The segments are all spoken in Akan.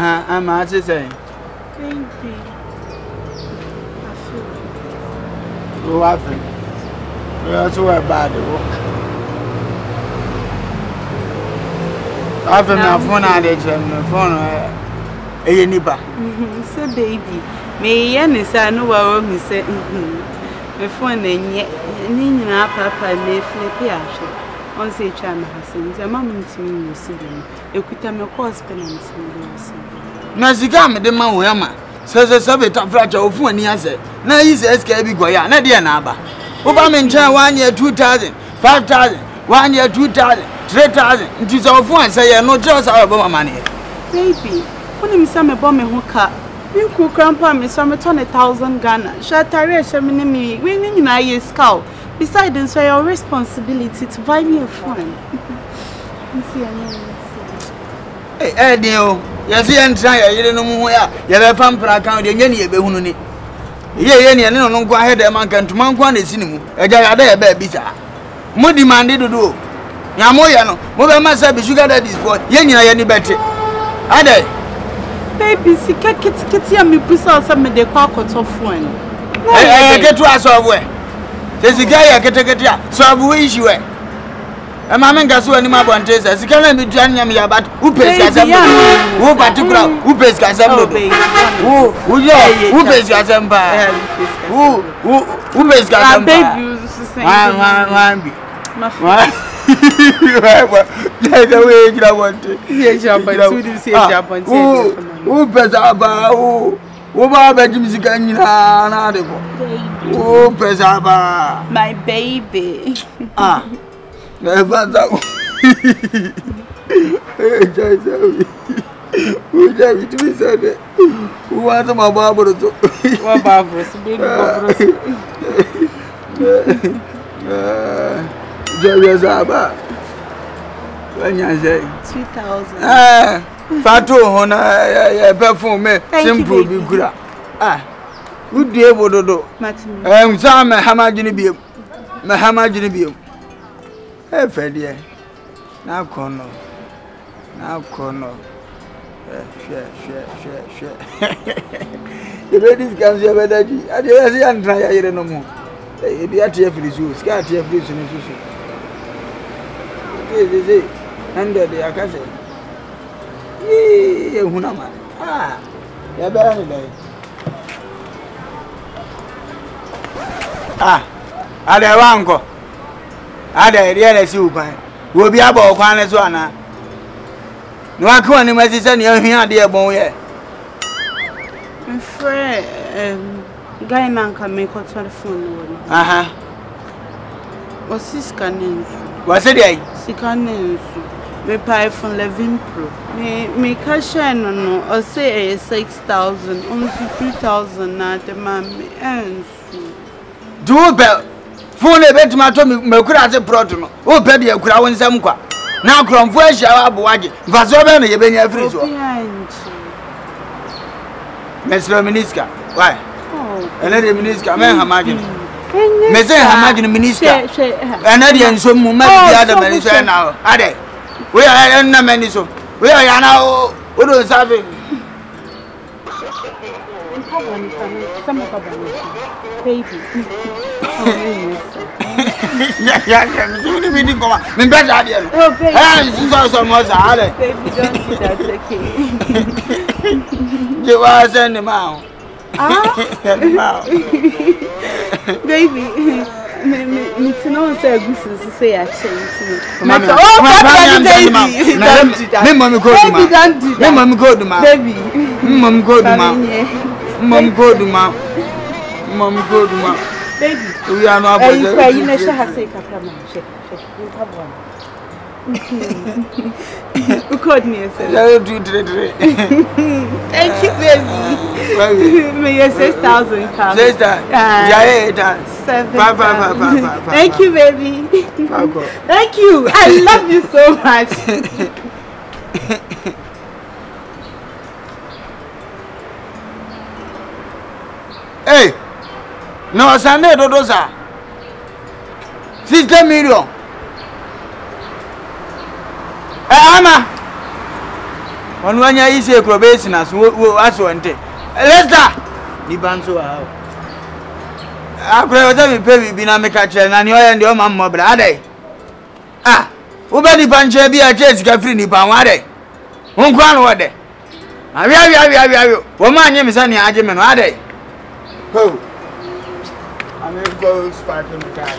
I'm as I say. Baby. Who happened? That's why bad. I've been a phone at the phone. A neighbor. Say, baby, may Yannis, I know what he said. The phone and yet, Nina, Papa, may flip here. On say, China has sent a moment to me, Sibin. You could tell me, course, penance. Nazigam, the man, Wema, says a subject of fragile of 1 year. Now he's SKB Goya, Nadia Naba. Obama in China 1 year 2,000, 5,000, 1 year 2,000, 3,000. It is of one say, no just our money. Baby, when him some a bomb who car, you could grandpa me some 20,000 Ghana. Shatari, Shamini, me, winning I a scout. Besides, it's your responsibility to buy me a phone. Hey, Eddie. Yes, you try. You don't know where you have a pump account. You need a behununi. Ye, no go ahead. A man can to man one is cinema. A jaya baby. More demanded to do. Yamoyano, Mother Massa, sugar that is for Yenny, any better. Ade, baby, see, kitty, and me push out some of the cockles of one. I get to us away. There's a guy I can take it. So I wish you were. A man got so many more as you can't be joining me about who pays Casamba, who particular, who pays Casamba, who pays Casamba, who pays Casamba, that's the way I want it. Who pays Abba, who Baba Jimmy Canina, who pays Abba, my baby. Ah. Never that. Who dare to be said? Who wants my barber? What barbers? Baby barbers. Jabba. When you say 2,000. Fatu, Hona, perfume, simple, be good. Ah, good dear, Bodo. Some Hamajinibium. Mahamajinibium. Hey, Freddie. Now, Corno. Share. The ladies can see whether I didn't try it no more. The attia for the zoo, scat here, please, and the under the Akase. Yea, Hunama. Ah, you're better today. Ah, I don't want. Ada really see ukwan wo bi aba okwan ne so ana no akwa ni masi se ne ahia de ebon ye mfre guy man can make a telephone. Aha. What's this scanning? What's it? Scanning. Me pay from 11 Pro. Me cash no. I say 6,000. Only 3,000 na the man me ends. Do bell. Phone a bit my Tommy Mercura Proton. Oh, Petty, a crown in some qua. Now, from where shall I be? Vasoban, you been your free. Mr. Miniska. Why? Oh, another Miniska, man, imagine. Mr. Imagine Miniska. Another some moment the other man is now. Ade. We are in the many so. We are now. What was having? Baby. Yeah. You mean come on. Me better idea. Oh, baby. So much. Baby, don't do that, okay? You are sending him out. Baby. Me to know say good to say I change. Baby, we are not going to thank you, baby. May you 6,000 come. 7. Thank you, baby. Thank you. I love you so much. Hey, no, Sunday, Dodosa. 60 million. Ama. On one year, is a probation as one day. LISTA! Nibanso. I pray with every baby, Binamic catcher, and you and your mamma, brother. Ah, Ubani Pancha be a Jessica Free Nipawade. One crown what day. I have woman, name is any argument, are they? Oh, I'm going to go spark in the car.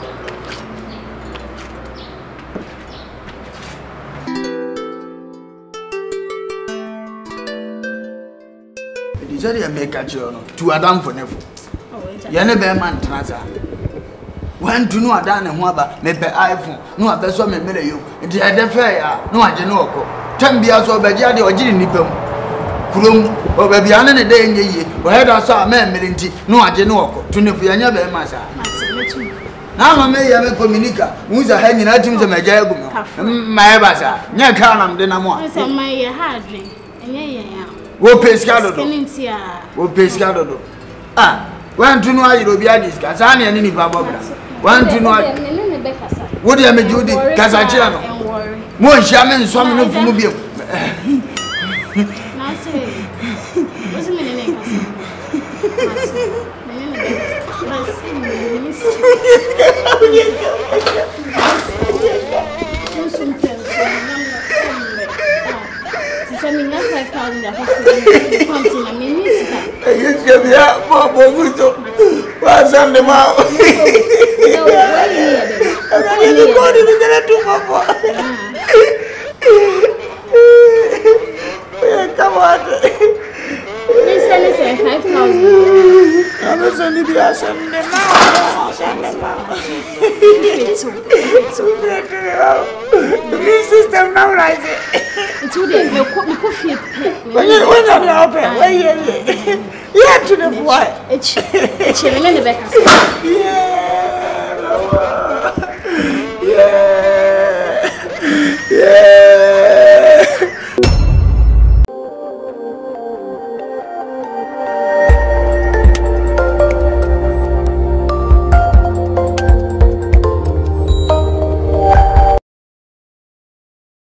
It is a make a journal to Adam for never. Yanebe man transa. When to know Adan and Waba, maybe iPhone, no, I bet some million. It is a fair, no, I don't know. Tambia so Bajadi or Jimmy Nipum. Kurum, or Babiana a day in the year, where I saw a man millinty, no, I don't know. To know for your never massa. Now, I may have a communica, who's a hanging items of my jago. My baza, near Carnam, then I'm one. So my hardly, and yeah, we'll pay scandal. We'll pay scandal. Ah. One to know you will be a discuss, and any Baba. One to know what do you mean, Judy Casachano? More shaman, some of them will be. I mean, that's like 5,000. Yes, what's on the mouth? Come on. Listen, 5,000. I'm not sending the ass on the mouth. The system now rising. It's all the coffee. When you're open, where you to the boy. It's the back. Yeah.